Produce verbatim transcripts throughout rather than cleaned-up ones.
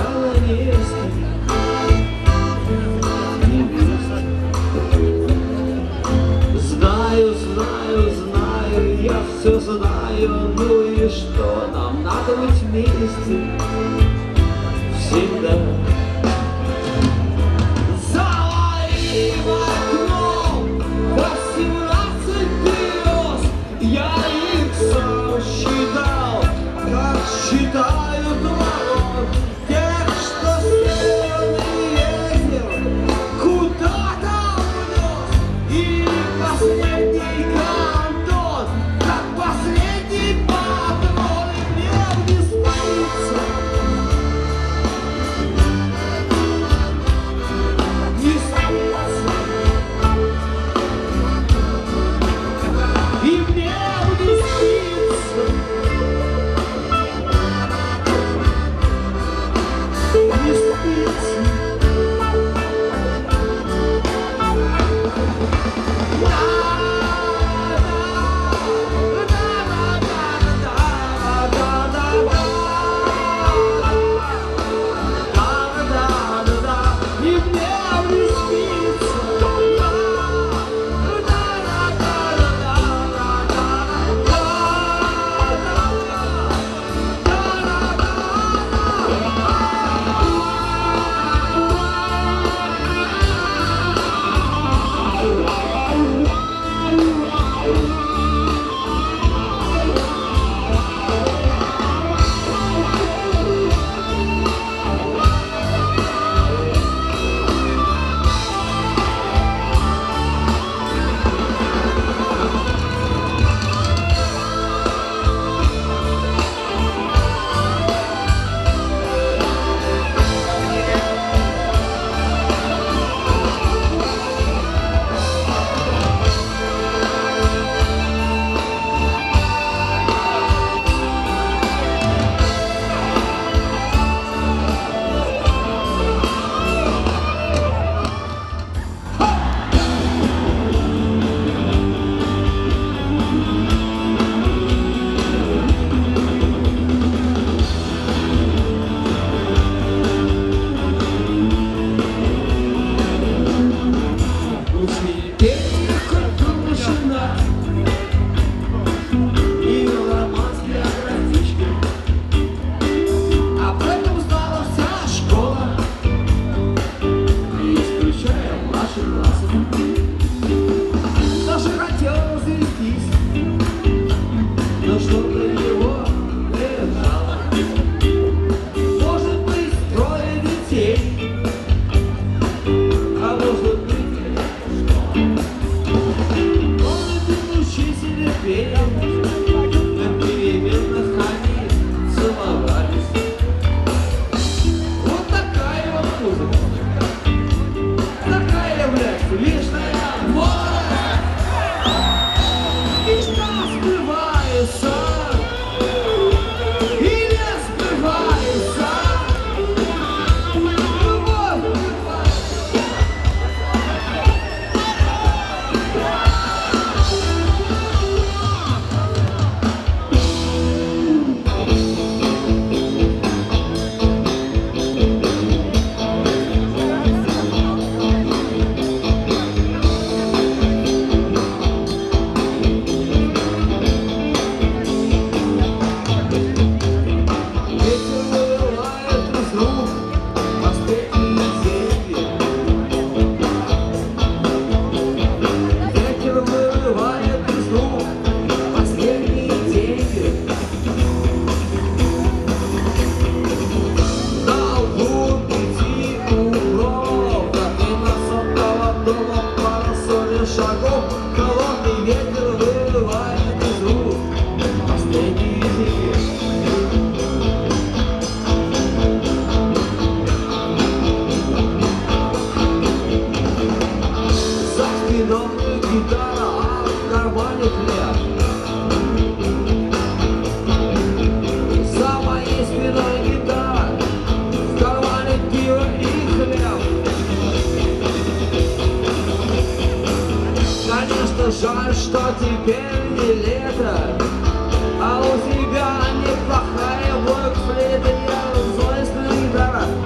Знаю, знаю, знаю, я все знаю, ну и что, нам надо быть вместе всегда. Завали в окно восемнадцать берез, я их сам считал, как считают ворон, тех, что северный ветер куда-то унес, и последний кантон, как последний патрон, мне не спалится. Не спалится. И мне не спится. Не спится. Жаль, что теперь не лето, а у тебя неплохая блокфлейта, я злостная гитара.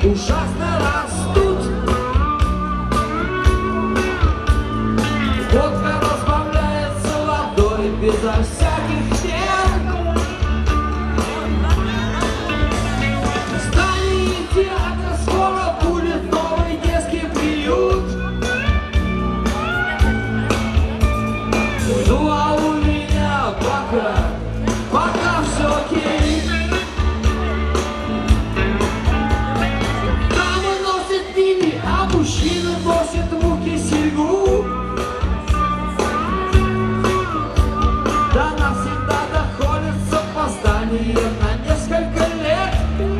ужасно растут. Водка разбавляется водой безо всяких мер. В здании театра скоро будет новый детский приют. Ну а у меня пока, пока все окей. Дамы носят мини, а мужчины носят в руки серьгу. Да навсегда доходит с опозданием на несколько лет.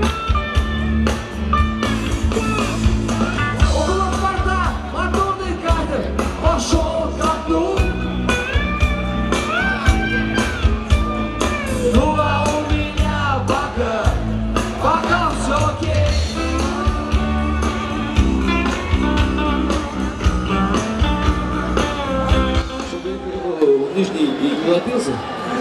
Около порта моторный катер пошел ко дну. Ну а у меня пока, пока все окей. Чтобы нижний не напился.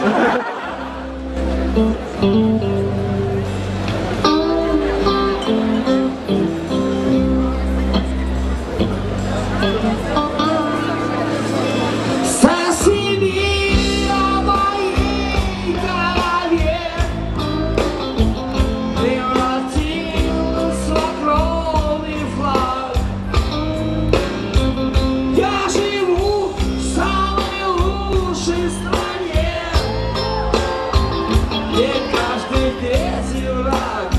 Соседи о моей голове превратился в огромный флаг. Я живу в самой лучшей стране, где каждый третий враг.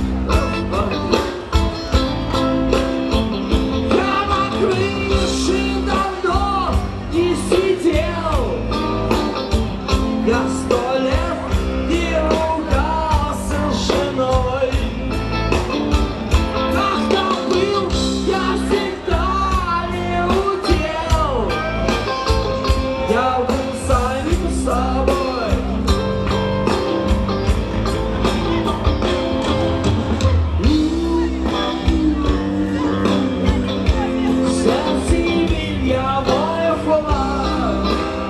Я на крыше давно не сидел, я сто лет не ругался с женой. Когда был, я всегда не удел, я был самим собой. В сердце меня мой флаг.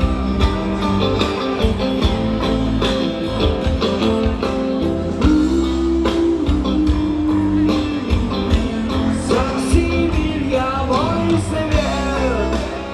Севилья мой свет.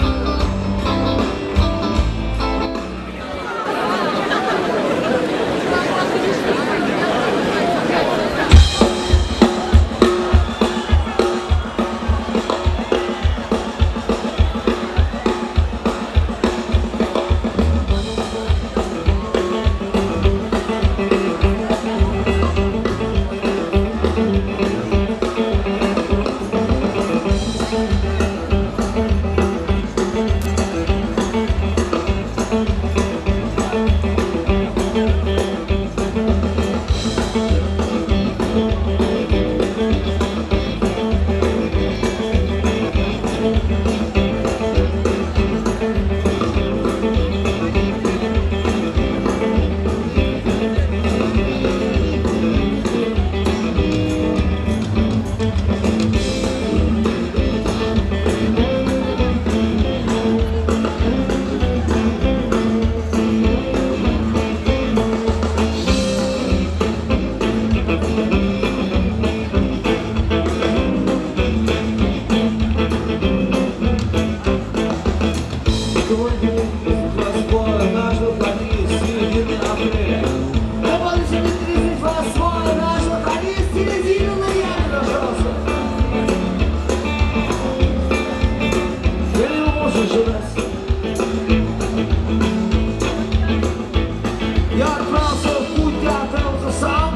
Я отправился в путь, я отправился сам.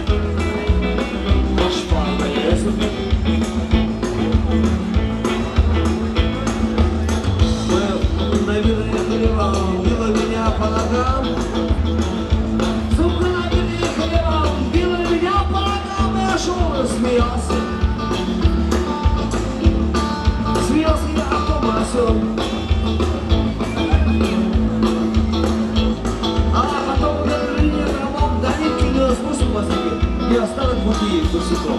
Наш план полезен. Мы наверное вам, била меня по ногам. Сука, наверное вам, била меня по ногам. Я шел и смеялся. Смеялся я о том о сём. И осталось бутылей босиком.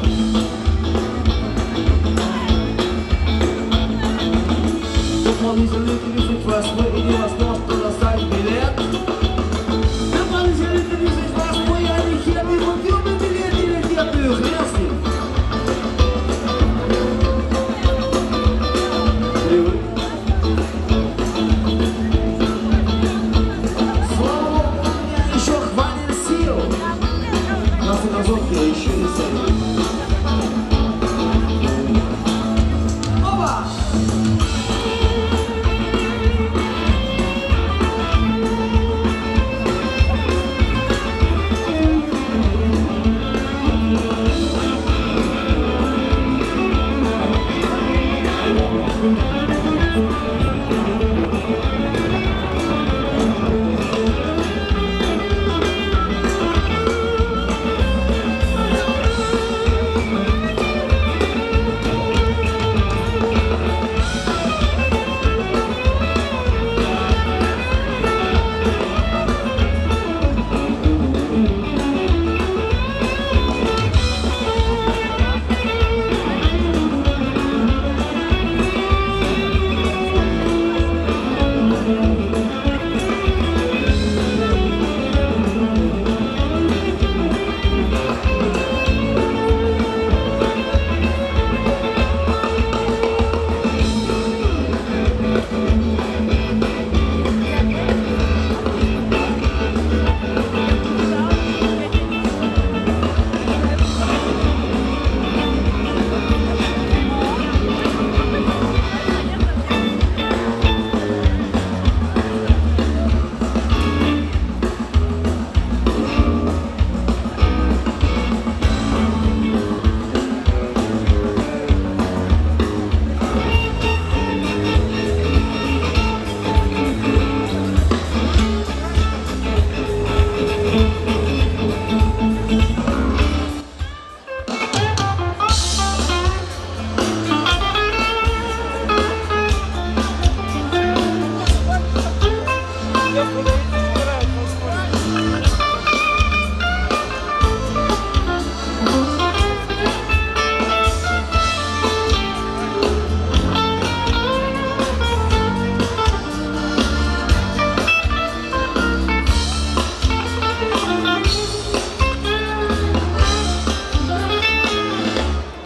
Дополнительный тридцать восьмой и невозможно достать билет. Дополнительный тридцать восьмой, я не хер не купил бы билет или где ты хрен с ним.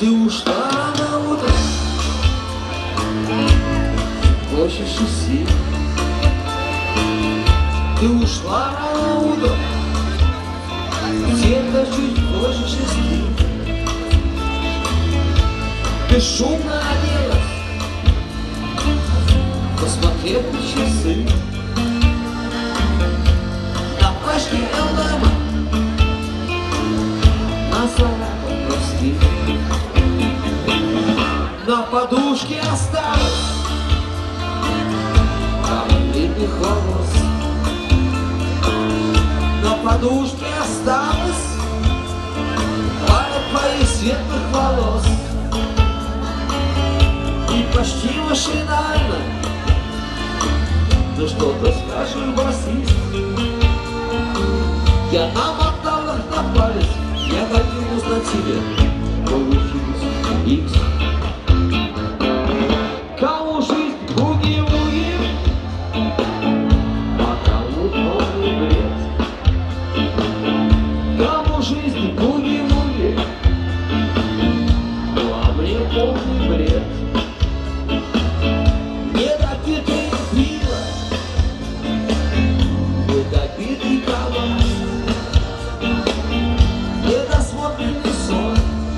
Ты ушла рано утром, больше шести. Ты ушла рано утром, где-то чуть больше шести. Ты шумно оделась, посмотрев на часы. На пачке эм эм на салат прости. На подушке осталось пару длинных волос. На подушке осталось пара твоих светлых волос. И почти машинально ты что-то скажешь, басист. Я намотал их на палец, я хотел узнать тебя. Получилось икс. Кому жизнь буги-вуги, а кому полный бред. Кому жизнь буги-вуги, ну а мне полный бред. Недопитое пиво, недопитый калаш, недосмотренный сон,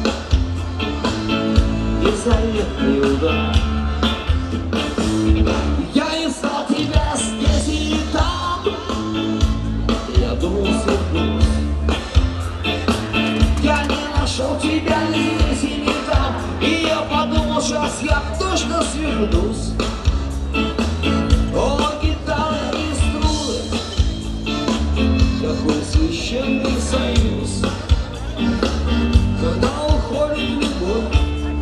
незаветный удар. Я искал тебя здесь и там, я думал свернусь. Я не нашел тебя ни здесь и ни там, и я подумал, сейчас я точно свернусь. О, гитара и струны, какой священный союз. Когда уходит любовь,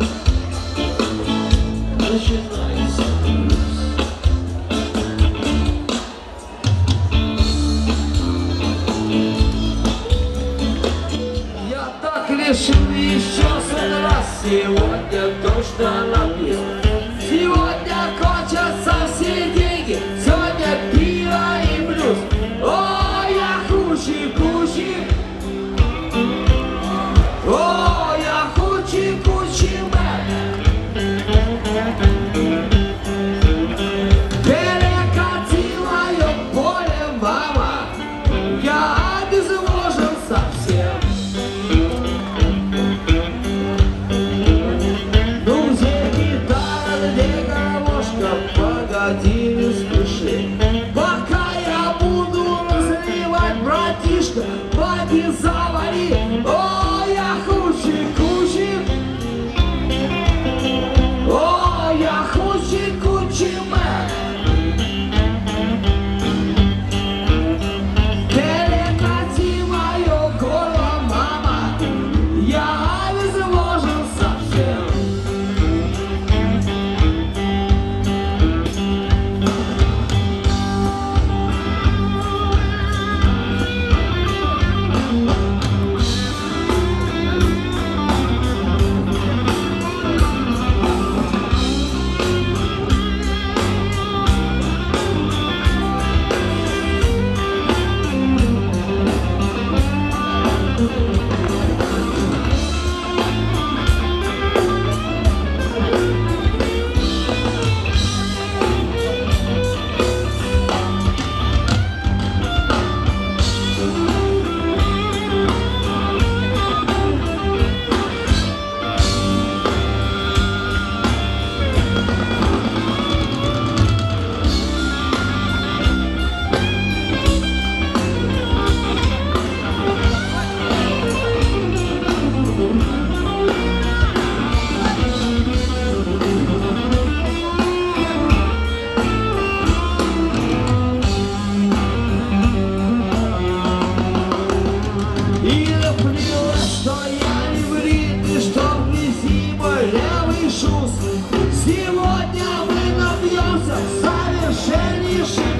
начинается блюз. Я так решил еще сто раз, сегодня точно написан. Сегодня кончатся все деньги, сегодня пиво и блюз. О, я хучи-кучи, о, я хучи-кучи мэн. Перекатила ее поле, мама, я обезвожен совсем. Ну где гитара, где гармошка, погоди, не спеши. Пока я буду разливать, братишка, поди завари. О, я хучи-кучи, о, я хучи-кучи мэн. Перекати мое горло, мама, я обезвожен совсем. И наплевать, что я не брит, и что в грязи мой левый шуз. Сегодня мы набьемся в совершеннейший